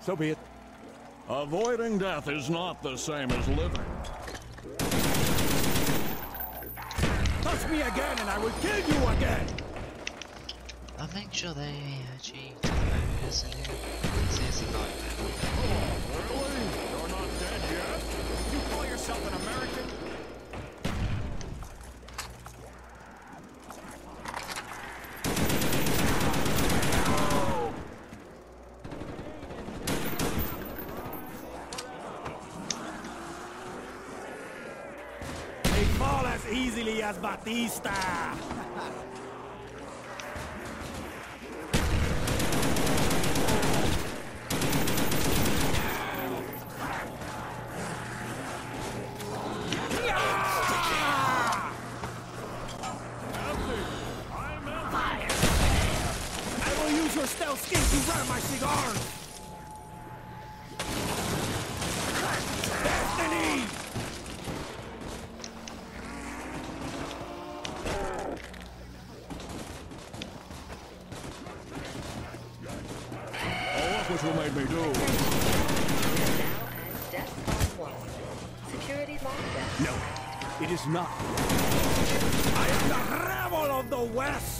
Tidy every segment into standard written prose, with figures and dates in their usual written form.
So be it. Avoiding death is not the same as living. Touch me again and I will kill you again! I'll make sure they actually focus in here. This is a nightmare. Oh, really? You're not dead yet? You call yourself an American? They fall as easily as Batista! Your stealth skin to run my cigars! Destiny! Oh, look what you made me do. Now at DEFCON 1. Security lockdown. No, it is not. I am the rebel of the West!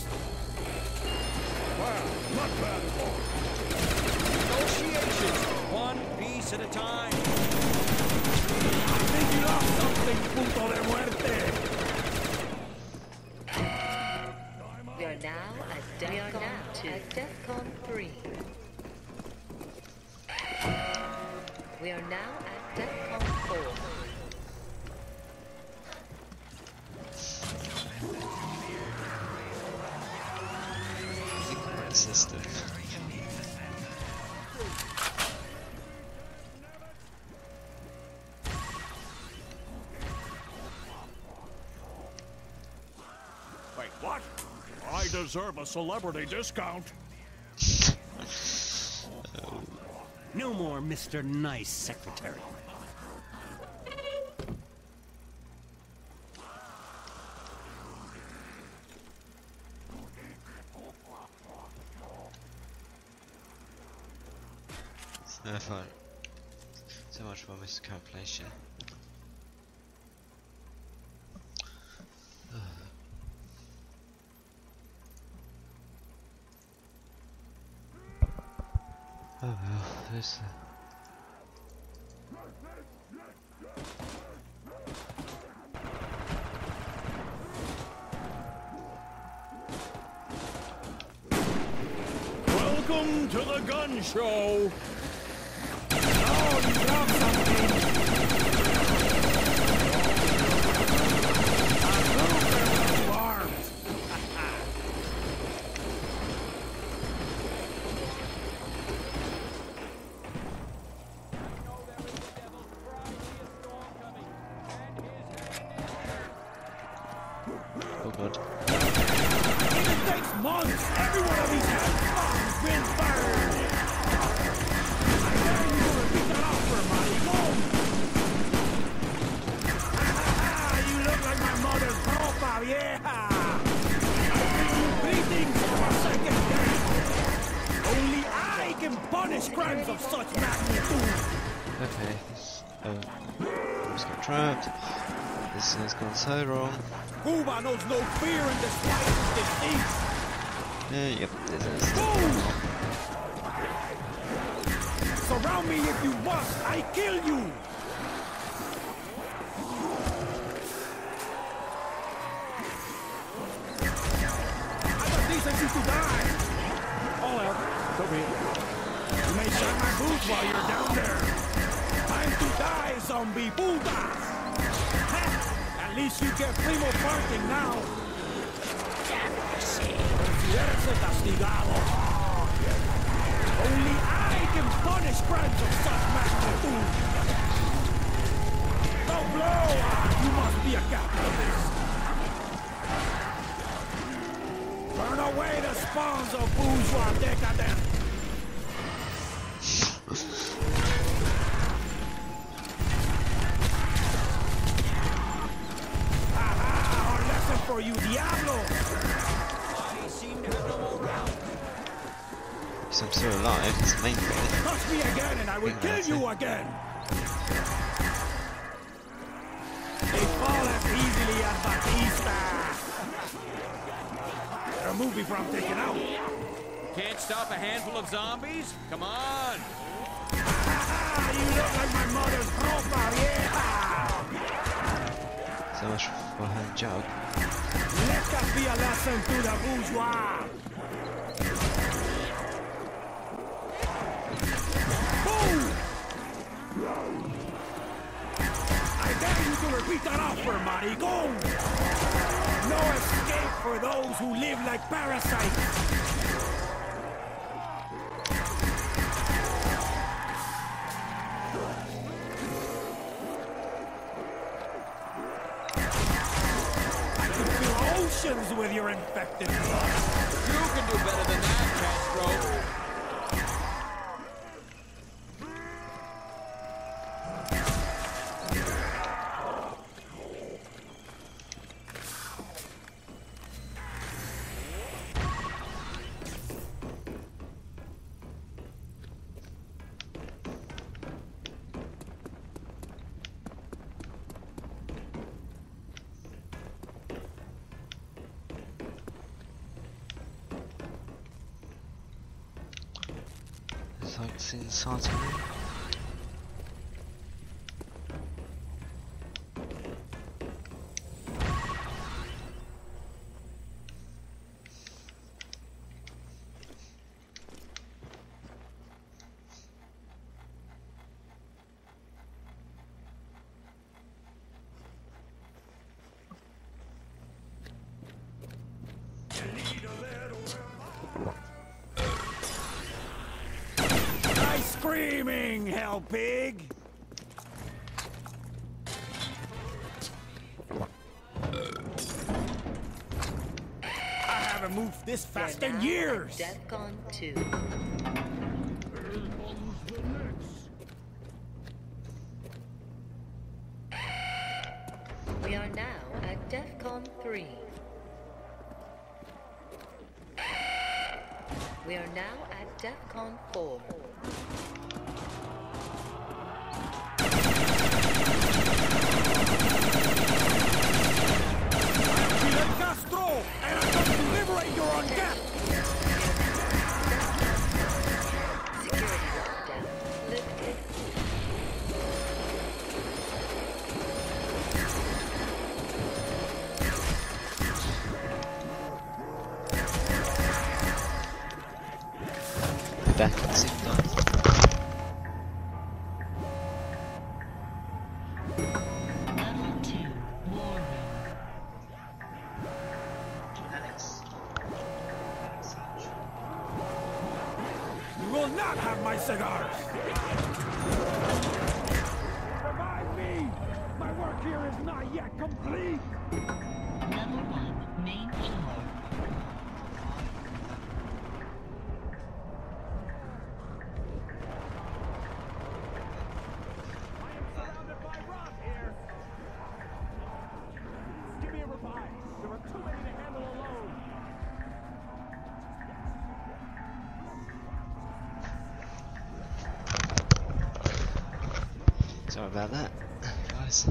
Well, not bad at all. Negotiations, one piece at a time. I think you lost something, punto de muerte! We are now at DEFCON 3. We are now at DEFCON 4. System. Wait, what? I deserve a celebrity discount. No more Mr. Nice Secretary. No fun. So much for miscalculation. Oh well, this. Welcome to the gun show. Oh, you dropped something! Arms! Oh god. It takes months! Every one of these has been burned! I dare you to repeat that offer, Maricón! You look like my mother's ropa vieja! I bring you greetings from a second day! Only I can punish crimes of such magnitude! Okay. Just got trapped. This has gone so wrong. Cuba knows no fear in despite of defeat! Yep, this is. Boom! Surround me if you must! I kill you! I got decency to die! Oh well, so be it. You may shine my boots while you're down there. Time to die, zombie putas! At least you get primo parking now. Considérese castigado. Only I can punish crimes of such magnitude. Don't blow! You must be a capitalist. Burn away the spawns of bourgeois decadence. For you, Diablo! I seem to have no more round. So I'm still alive, it's the main thing. Touch me again and I will kill you again! They fall as easily as Batista! Remove me from taking out! Can't stop a handful of zombies? Come on! You look like my mother's ropa vieja! So much for her jug. Let that be a lesson to the bourgeois! Boom! I dare you to repeat that offer, maricón! No escape for those who live like parasites! With your infected blood. You can do better than that, Castro. It's like seeing Satan. Screaming, hell pig! I haven't moved this fast in years! DEFCON 2. We are now at DEFCON 3. We are now at DEFCON 4. Fidel Castro, and I'm going to liberate your undead! Security lockdown lifted. Back at the same time. You will not have my cigars! Revive me! My work here is not yet complete! Level 1, main floor. Surrounded by rock here! Give me a revive! There are too many to handle alone! Sorry about that, guys.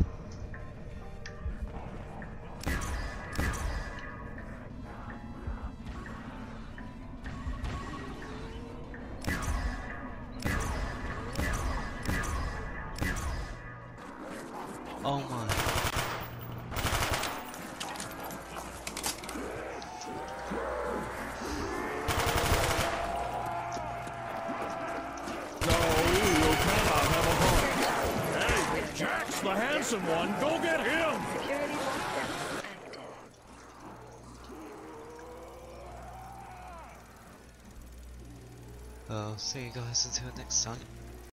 Oh my. Jack's the handsome one. Go get him! Security lockdown active. I'll see you guys until next time.